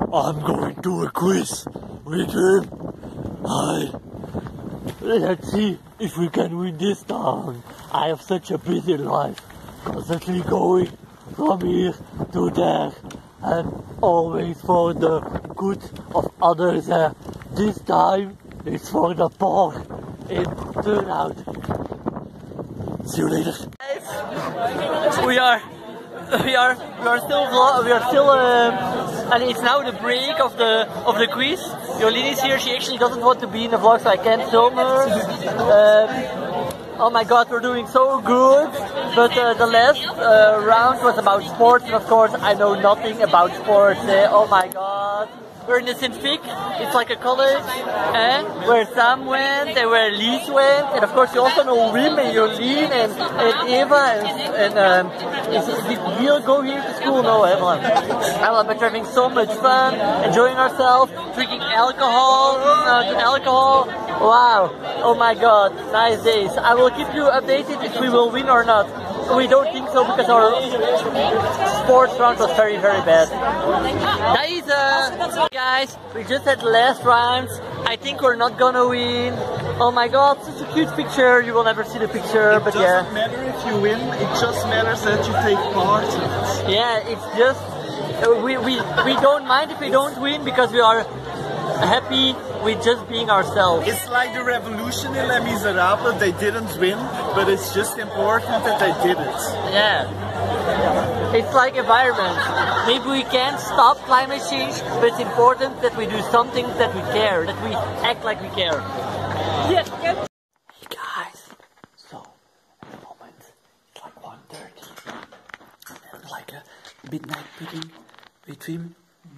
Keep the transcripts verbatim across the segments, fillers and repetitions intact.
I'm going to a quiz with him. Hi. Let's see if we can win this time. I have such a busy life, constantly going from here to there, and always for the good of others. Uh, this time it's for the poor in turnout. See you later. Guys, we are, we are, we are still, we are still, um, and it's now the break of the of the quiz. Jolien is here. She actually doesn't want to be in the vlog, so I can't film her. Um, oh my God, we're doing so good. But uh, the last uh, round was about sports, and of course I know nothing about sports. Eh? Oh my God. We're in the Sint Vics. It's like a college, eh? Where Sam went and where Lies went, and of course you also know Wim and Jolien and, and Eva and, and um, is, did Giel go here to school? No, everyone. Everyone, but we're having so much fun, enjoying ourselves, drinking alcohol, uh, good alcohol. Wow! Oh my God, nice days. I will keep you updated if we will win or not. We don't think so because our sports round was very, very bad. That is, uh, guys, we just had the last rounds. I think we're not gonna win. Oh my God, such a cute picture. You will never see the picture, it but yeah. It doesn't matter if you win, it just matters that you take part in it. Yeah, it's just, uh, we, we, we don't mind if we don't win because we are happy with just being ourselves. It's like the revolution in Les Miserables. They didn't win, but it's just important that they did it. Yeah. It's like environment. Maybe we can't stop climate change, but it's important that we do something that we care, that we act like we care. Yes. Hey guys, so at the moment it's like one thirty and like a midnight pudding with him.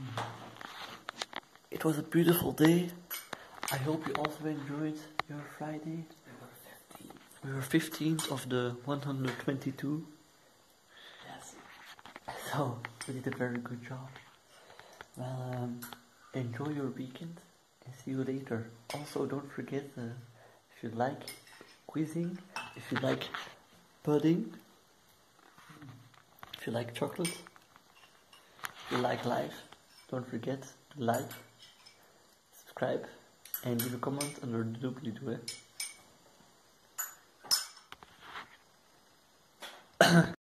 It was a beautiful day. I hope you also enjoyed your Friday. We were fifteenth of the one hundred twenty-two. Yes. So, we did a very good job. Well, um, enjoy your weekend and see you later. Also, don't forget, uh, if you like quizzing, if you like pudding, if you like chocolate, if you like life, don't forget to like, subscribe, and leave a comment under the doobly-doo.